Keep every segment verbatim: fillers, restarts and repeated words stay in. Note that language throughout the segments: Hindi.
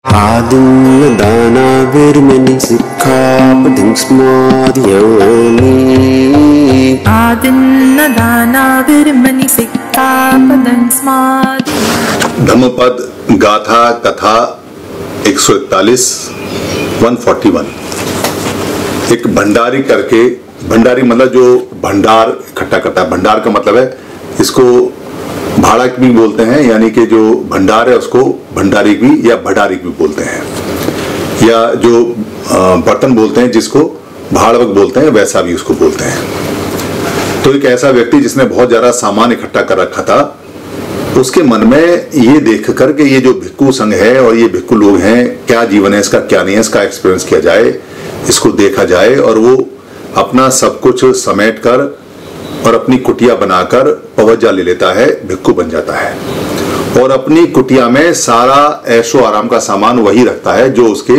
आदिन्न दानाविर्मणि सिक्खापदं स्मादयामि। आदिन्न दानाविर्मणि सिक्खापदं स्मादयामि। धम्मपद गाथा कथा एक सौ इकतालीस एक सौ इकतालीस। एक भंडारी करके, भंडारी मतलब जो भंडार इकट्ठा करता है। भंडार का मतलब है, इसको भाड़क भी बोलते हैं, यानी कि जो भंडार है उसको भंडारिक भी या भंडारिक भी बोलते हैं, या जो बर्तन बोलते हैं जिसको भाड़वक बोलते हैं वैसा भी उसको बोलते हैं। तो एक ऐसा व्यक्ति जिसने बहुत ज्यादा सामान इकट्ठा कर रखा था, उसके मन में ये देख कर के ये जो भिक्खु संघ है और ये भिक्खु लोग हैं, क्या जीवन है इसका, क्या नहीं है इसका एक्सपीरियंस किया जाए, इसको देखा जाए। और वो अपना सब कुछ समेट कर और अपनी कुटिया बनाकर पवज्जा ले लेता है, भिक्खु बन जाता है और अपनी कुटिया में सारा ऐशो आराम का सामान वही रखता है जो उसके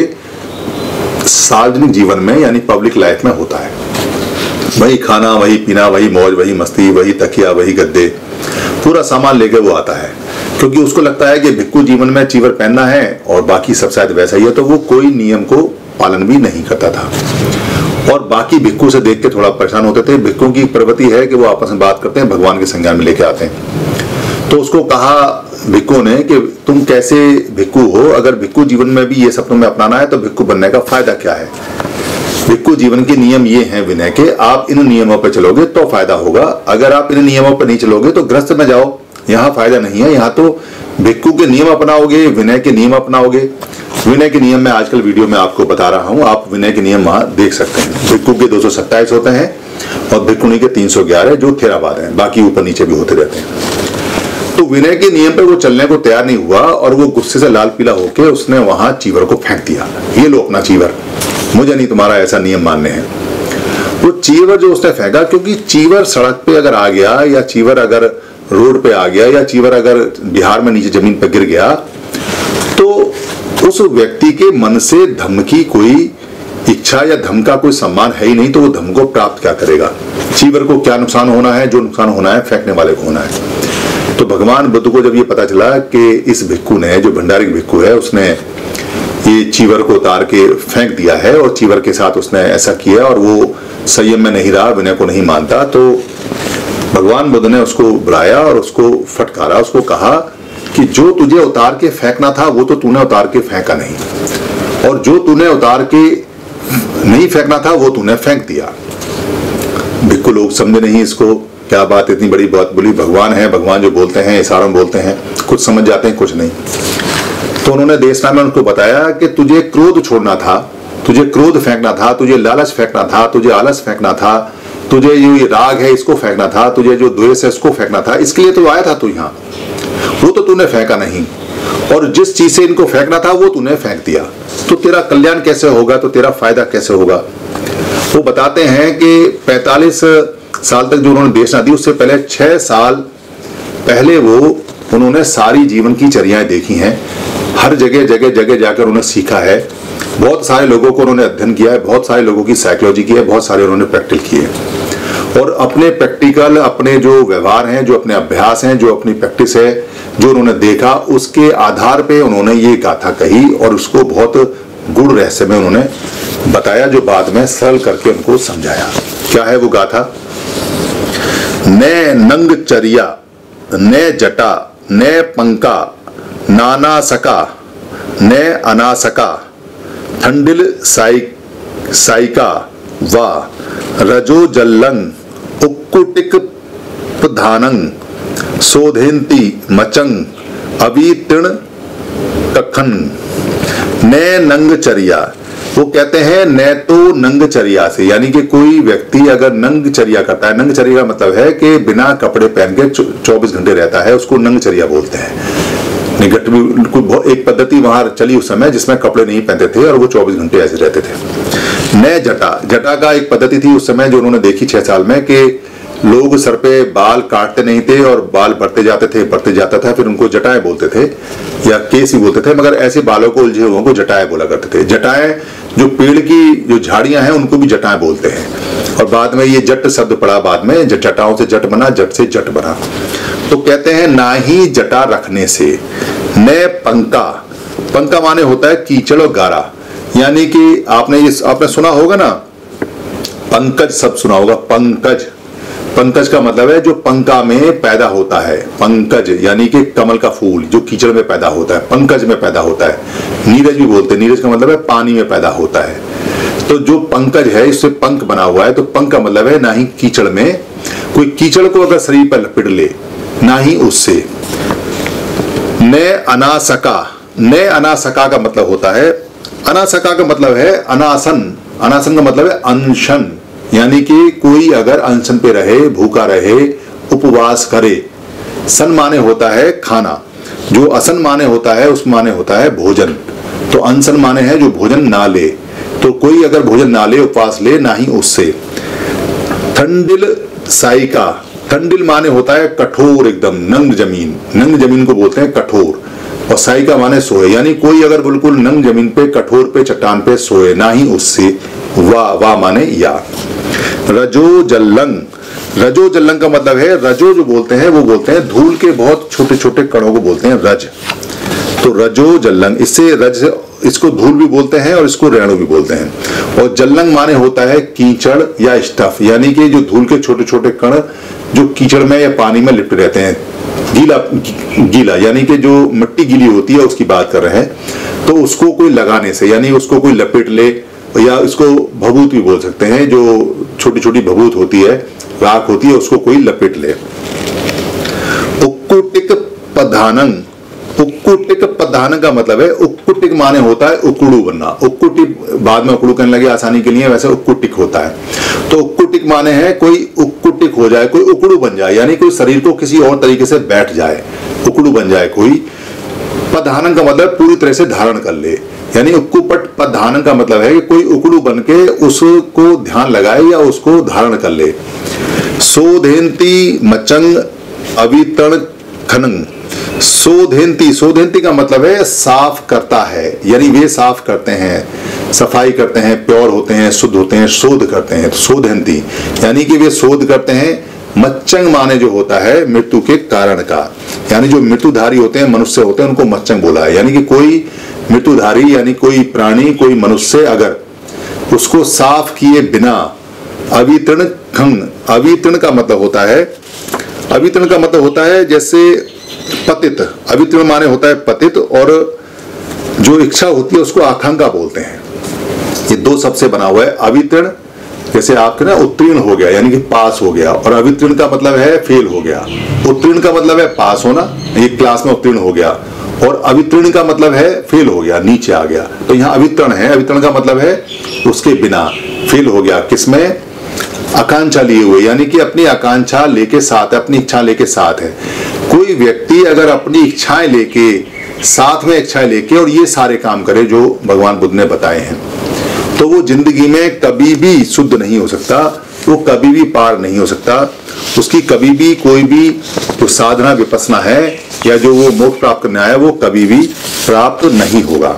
सार्वजनिक जीवन में यानी पब्लिक लाइफ में होता है। वही खाना, वही पीना, वही मौज, वही मस्ती, वही तकिया, वही गद्दे, पूरा सामान लेके वो आता है, क्योंकि उसको लगता है कि भिक्खु जीवन में चीवर पहनना है और बाकी सब शायद वैसा ही है। तो वो कोई नियम को पालन भी नहीं करता था और बाकी भिक्खु से देख के थोड़ा परेशान होते थे। भिक्खुओं की प्रवृत्ति है कि वो आपस में बात करते हैं, भगवान के संज्ञान में लेके आते हैं। तो उसको कहा भिक्खु ने कि तुम कैसे भिक्खु हो, अगर भिक्खु जीवन में भी ये सब तुम्हें अपनाना है तो भिक्खु बनने का फायदा क्या है। भिक्खु जीवन के नियम ये हैं विनय के, आप इन नियमों पर चलोगे तो फायदा होगा, अगर आप इन नियमों पर नहीं चलोगे तो ग्रस्त में जाओ, यहाँ फायदा नहीं है। यहाँ तो भिक्खु के नियम अपनाओगे, विनय के नियम अपनाओगे। विनय के नियम में आजकल वीडियो में आपको बता रहा हूँ, आप विनय के नियम वहां देख सकते हैं। भिक्खु के दो सौ सत्ताईस होते हैं और भिक्खुणी के तीन सौ ग्यारह जो थेरावाद हैं, बाकी ऊपर नीचे भी होते रहते हैं। तो विनय के नियम पे वो चलने को तैयार नहीं हुआ और वो गुस्से से लाल पीला होकर उसने वहां चीवर को फेंक दिया। ये लो अपना चीवर, मुझे नहीं तुम्हारा ऐसा नियम मानने हैं। वो चीवर जो उसने फेंका, क्योंकि चीवर सड़क पे अगर आ गया या चीवर अगर रोड पे आ गया या चीवर अगर बिहार में नीचे जमीन पर गिर गया तो उस व्यक्ति के मन से धम्म की कोई इच्छा या धम्म का कोई सम्मान है ही नहीं, तो वो धम्म को प्राप्त क्या करेगा। चीवर को क्या नुकसान होना है, जो नुकसान होना है फेंकने वाले को होना है। तो भगवान बुद्ध को जब ये पता चला कि इस भिक्खु ने, जो भंडारिक भिक्खु है, उसने ये चीवर को उतार के फेंक दिया है और चीवर के साथ उसने ऐसा किया और वो संयम में नहीं रहा, विनय को नहीं मानता, तो भगवान बुद्ध ने उसको बुलाया और उसको फटकारा। उसको कहा कि जो तुझे उतार के फेंकना था वो तो तूने उतार के फेंका नहीं, और जो तूने उतार के नहीं फेंकना था वो तूने फेंक दिया। भिक्खु लोग समझे नहीं इसको, क्या बात, इतनी बड़ी बात बोली। भगवान है, भगवान जो बोलते हैं इशारों में बोलते हैं, कुछ समझ जाते हैं कुछ नहीं। तो उन्होंने देशना में उनको बताया कि तुझे क्रोध छोड़ना था, तुझे क्रोध फेंकना था, तुझे लालच फेंकना था, तुझे आलस फेंकना था, तुझे जो ये राग है इसको फेंकना था, तुझे जो द्वेष है इसको फेंकना था। इसके लिए तो आया था तू यहाँ, वो तो तूने फेंका नहीं, और जिस चीज से इनको फेंकना था वो तूने फेंक दिया। तो तेरा कल्याण कैसे होगा, तो तेरा फायदा कैसे होगा। वो बताते हैं कि पैंतालीस साल तक जो उन्होंने देशना दी, उससे पहले छह साल पहले वो उन्होंने सारी जीवन की चर्याएं देखी हैं, हर जगह जगह जगह जाकर उन्होंने सीखा है, बहुत सारे लोगों को उन्होंने अध्ययन किया है, बहुत सारे लोगों की साइकोलॉजी की है, बहुत सारे उन्होंने प्रैक्टिकल किए हैं, और अपने प्रैक्टिकल, अपने जो व्यवहार हैं, जो अपने अभ्यास हैं, जो अपनी प्रैक्टिस है, जो उन्होंने देखा, उसके आधार पे उन्होंने ये गाथा कही और उसको बहुत गूढ़ रहस्य में उन्होंने बताया, जो बाद में सरल करके उनको समझाया। क्या है वो गाथा? ने नंग चरिया, ने जटा, ने पंका, नाना सका, ने अनासका, ठंडिल साई साइका वा रजो जल्लंग उक्कुटिक प्रधानंग सोधेंती मचंग अवी तृण कखन। ने नंग चरिया, वो कहते हैं न तो नंग चर्या से, यानी कि कोई व्यक्ति अगर नंग चर्या करता है, नंग चर्या का मतलब है कि बिना कपड़े पहन के चौबीस घंटे रहता है, उसको नंग चर्या बोलते हैं। निकट भी एक पद्धति वहां चली उस समय जिसमें कपड़े नहीं पहनते थे और वो चौबीस घंटे ऐसे रहते थे। न जटा, जटा का एक पद्धति थी उस समय जो उन्होंने देखी छह साल में, कि लोग सर पे बाल काटते नहीं थे और बाल बढ़ते जाते थे, बढ़ते जाता था, फिर उनको जटाएं बोलते थे या केस ही बोलते थे, मगर ऐसे बालों को उलझे हुए को जटाएं बोला करते थे। जटाएं जो पेड़ की जो झाड़ियां हैं उनको भी जटाएं बोलते हैं, और बाद में ये जट शब्द पड़ा, बाद में जटाओं से जट बना, जट से जट बना। तो कहते हैं ना ही जटा रखने से, न पंका, पंका माने होता है कीचड़ और गारा, यानी कि आपने ये आपने सुना होगा ना, पंकज सब सुना होगा। पंकज, पंकज का मतलब है जो पंका में पैदा होता है। पंकज यानी कि कमल का फूल जो कीचड़ में पैदा होता है, पंकज में पैदा होता है। नीरज भी बोलते हैं, नीरज का मतलब है पानी में पैदा होता है। तो जो पंकज है इससे पंख बना हुआ है, तो पंख का मतलब है ना ही कीचड़ में, कोई कीचड़ को अगर शरीर पर लपेट ले, ना ही उससे। ने अनासका, ने अनासका का मतलब होता है, अनासका का मतलब है अनासन। अनासन का मतलब है अनशन, यानी कि कोई अगर अनशन पे रहे, भूखा रहे, उपवास करे। सन माने होता है खाना, जो असन माने होता है उस माने होता है भोजन। तो अनशन माने है जो भोजन ना ले, तो कोई अगर भोजन ना ले, उपवास ले, ना ही उससे। ठंडिल साइका, ठंडिल माने होता है कठोर एकदम, नंग जमीन, नंग जमीन को बोलते हैं कठोर। और साइका माने सोए, यानी कोई अगर बिल्कुल नंग जमीन पे, कठोर पे, चट्टान पे सोए, ना ही उससे। वा, वा माने या। रजो जल्लंग, रजो जल्लंग का मतलब है, रजो जो बोलते हैं वो बोलते हैं धूल के बहुत छोटे छोटे कणों को बोलते हैं रज। तो रजो जल्लंग, इससे रज, इसको धूल भी बोलते हैं और इसको रेणु भी बोलते हैं। और जल्लंग माने होता है कीचड़ या स्टफ, यानी कि जो धूल के छोटे छोटे कण जो कीचड़ में या पानी में लिपटे रहते हैं। गीला, गीला यानी कि जो मिट्टी गीली होती है उसकी बात कर रहे हैं। तो उसको कोई लगाने से, यानी उसको कोई लपेट ले, या इसको भभूत भी बोल सकते हैं, जो छोटी छोटी भभूत होती है, राख होती है, उसको कोई लपेट ले। उक्कुटिक पधानंग, उक्कुटिक पधानंग का मतलब है, उक्कुटिक माने होता है उकुड़ू बनना। उक्कुटिक बाद में उकुड़ू करने लगे आसानी के लिए, वैसे उक्कुटिक होता है। तो उक्कुटिक माने है कोई उक्कुटिक हो जाए, कोई उकुड़ू बन जाए, यानी कोई शरीर को किसी और तरीके से बैठ जाए, उकुड़ू बन जाए कोई। पधानंग का मतलब पूरी तरह से धारण कर ले, यानी उक्कुपट पधानंग का मतलब है कि कोई उकुड़ू बन के उसको ध्यान लगाए या उसको धारण कर ले। सोधेंती मचंग अवितरण खनंग, सोधेंती, सोधेंती का मतलब है साफ करता है, यानी वे साफ करते हैं, सफाई करते हैं, प्योर होते हैं, शुद्ध होते हैं, शोध करते हैं। तो सोधेंती यानी कि वे शोध करते हैं। मच्चंग माने जो होता है मृत्यु के कारण का, यानी जो मृत्युधारी होते हैं, मनुष्य होते हैं, उनको मच्चंग बोला है। यानी कि कोई मृत्युधारी, यानी कोई प्राणी, कोई मनुष्य अगर उसको साफ किए बिना, अवितरण खंग, अवितरण का मतलब होता है, अवितरण का मतलब होता है जैसे पतित, अवितरण माने होता है पतित, और जो इच्छा होती है उसको आकांक्षा बोलते हैं। ये दो शब्द से बना हुआ है। अवितरण जैसे आपके ना उत्तीर्ण हो गया, यानी कि पास हो गया, और अवितरण का मतलब है फेल हो गया। उत्तीर्ण का मतलब है पास होना, ये क्लास में उत्तीर्ण हो गया, और अवितरण का मतलब है फेल हो गया, नीचे आ गया। तो यहाँ अवितरण है, अवितरण का मतलब है उसके बिना, फेल हो गया, किसमें? आकांक्षा लिए हुए, यानी कि अपनी आकांक्षा लेके साथ है, अपनी इच्छा लेके साथ है। कोई व्यक्ति अगर अपनी इच्छाएं लेके, साथ में इच्छाएं लेके और ये सारे काम करे जो भगवान बुद्ध ने बताए हैं, तो वो जिंदगी में कभी भी शुद्ध नहीं हो सकता, वो कभी भी पार नहीं हो सकता, उसकी कभी भी कोई भी जो साधना विपसना है या जो वो मोक्ष प्राप्त करने आया वो कभी भी प्राप्त नहीं होगा।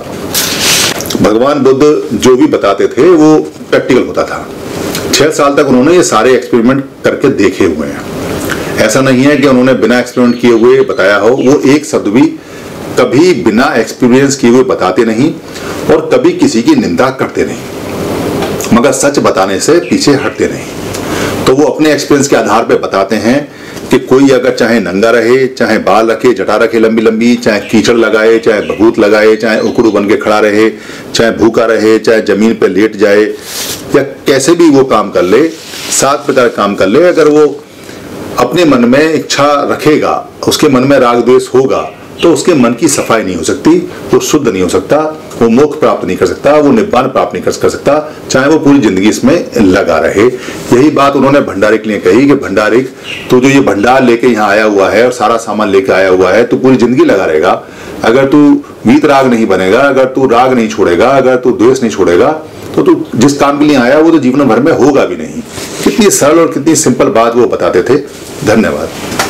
भगवान बुद्ध जो भी बताते थे वो प्रैक्टिकल होता था। छह साल तक उन्होंने ये सारे एक्सपेरिमेंट करके देखे हुए हैं। ऐसा नहीं है कि उन्होंने बिना एक्सपेरिमेंट किए हुए बताया हो। वो एक शब्द भी कभी बिना एक्सपीरियंस किए हुए बताते नहीं और कभी किसी की निंदा करते नहीं, मगर सच बताने से पीछे हटते नहीं। तो वो अपने एक्सपीरियंस के आधार पर बताते हैं कि कोई अगर चाहे नंगा रहे, चाहे बाल रखे, जटा रखे लंबी लंबी, चाहे कीचड़ लगाए, चाहे भभूत लगाए, चाहे उकड़ू बन के खड़ा रहे, चाहे भूखा रहे, चाहे जमीन पे लेट जाए, या कैसे भी वो काम कर ले, सात प्रकार काम कर ले, अगर वो अपने मन में इच्छा रखेगा, उसके मन में राग द्वेष होगा, तो उसके मन की सफाई नहीं हो सकती, वो शुद्ध नहीं हो सकता, वो मोक्ष प्राप्त नहीं कर सकता, वो निब्बान प्राप्त नहीं कर सकता, चाहे वो पूरी जिंदगी इसमें लगा रहे। यही बात उन्होंने भंडारिक लिए कही कि भंडारिक, तू जो ये भंडार लेके यहाँ आया हुआ है और सारा सामान लेके आया हुआ है, तू पूरी जिंदगी लगा रहेगा, अगर तू वीत राग नहीं बनेगा, अगर तू राग नहीं छोड़ेगा, अगर तू द्वेष नहीं छोड़ेगा, तो तू जिस काम के लिए आया वो तो जीवन भर में होगा भी नहीं। कितनी सरल और कितनी सिंपल बात वो बताते थे। धन्यवाद।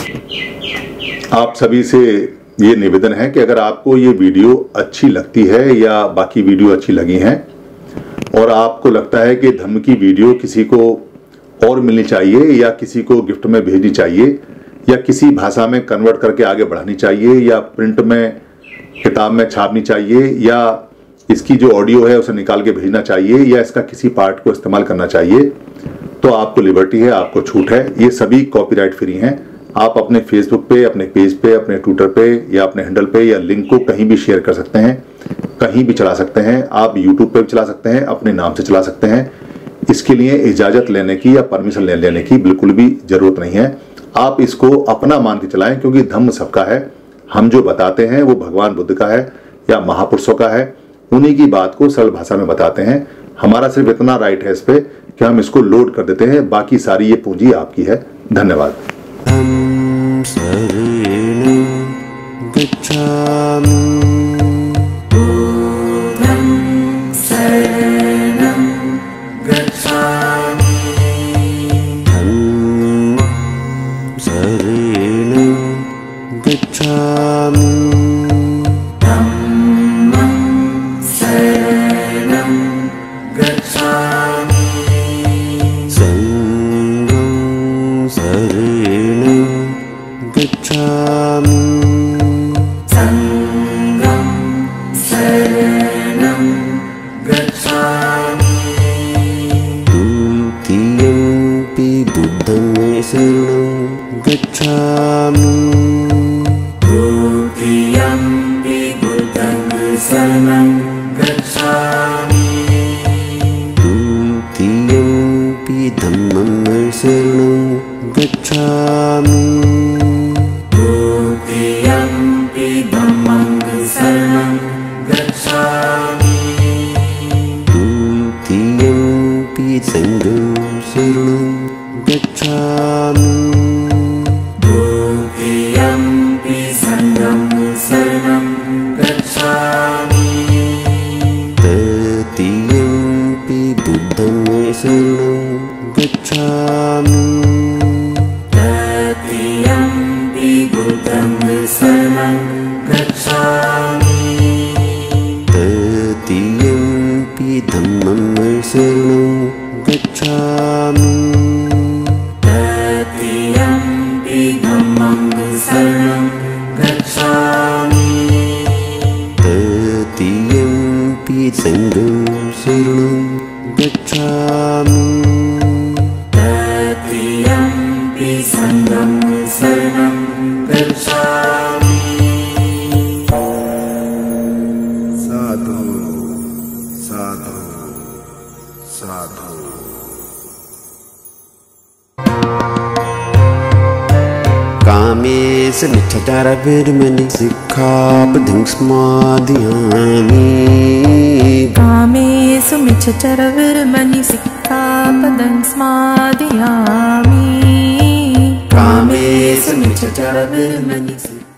आप सभी से ये निवेदन है कि अगर आपको ये वीडियो अच्छी लगती है या बाकी वीडियो अच्छी लगी हैं और आपको लगता है कि धम्म की वीडियो किसी को और मिलनी चाहिए या किसी को गिफ्ट में भेजनी चाहिए या किसी भाषा में कन्वर्ट करके आगे बढ़ानी चाहिए या प्रिंट में किताब में छापनी चाहिए, या इसकी जो ऑडियो है उसे निकाल के भेजना चाहिए, या इसका किसी पार्ट को इस्तेमाल करना चाहिए, तो आपको लिबर्टी है, आपको छूट है। ये सभी कॉपीराइट फ्री हैं। आप अपने फेसबुक पे, अपने पेज पे, अपने ट्विटर पे या अपने हैंडल पे या लिंक को कहीं भी शेयर कर सकते हैं, कहीं भी चला सकते हैं। आप यूट्यूब पे भी चला सकते हैं, अपने नाम से चला सकते हैं। इसके लिए इजाज़त लेने की या परमिशन ले लेने की बिल्कुल भी ज़रूरत नहीं है। आप इसको अपना मान के चलाएं, क्योंकि धम्म सबका है। हम जो बताते हैं वो भगवान बुद्ध का है या महापुरुषों का है, उन्हीं की बात को सरल भाषा में बताते हैं। हमारा सिर्फ इतना राइट है इस पे कि हम इसको लोड कर देते हैं, बाकी सारी ये पूंजी आपकी है। धन्यवाद। Tam saranam gacchami. Buddham saranam gacchami. Dhammam saranam gacchami. Dhammam saranam gacchami. Sangham saranam gacchami. Sangham saranam gacchami. Dutiyampi buddham saranam gacchami. Dutiyampi buddham saranam gacchami. Dutiyampi dhammam saranam gacchami. Dutiyampi dhammam saranam gacchami. Dutiyampi sangham saranam gacchami. Dutiyampi sangham saranam gacchami. Tatiyampi buddham saranam gacchami. Tatiyampi buddham saranam gacchami. Tatiyampi dhammam saranam gacchami. Tatiyampi dhammam saranam gacchami. Tatiyampi sangham saranam gacchami. Tatiyampi sangham saranam gacchami. साधु साधु साधु। कामेश मिच्छाचार विरमणि सिक्खापदं समादयामि। कामेषु मिच्छचरविर्मणि सिक्खापदं समादयामि। कामेषु मिच्छाचार विरमणि